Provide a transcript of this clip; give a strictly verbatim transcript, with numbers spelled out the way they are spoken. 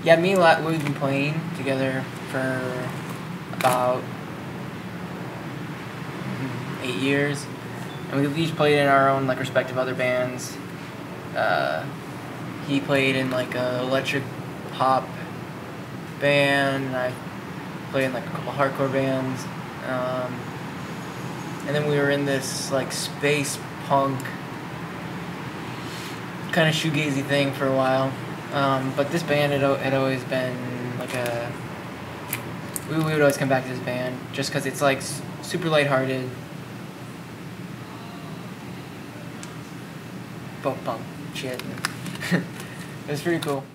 Yeah, me and Lat, we've been playing together for about eight years, and we've each played in our own like respective other bands. Uh, he played in like a electric pop band, and I played in like a couple hardcore bands. Um, and then we were in this like space punk kind of shoegazy thing for a while. Um, but this band had, had always been like a... We, we would always come back to this band just because it's like super lighthearted. Folk punk shit. It was pretty cool.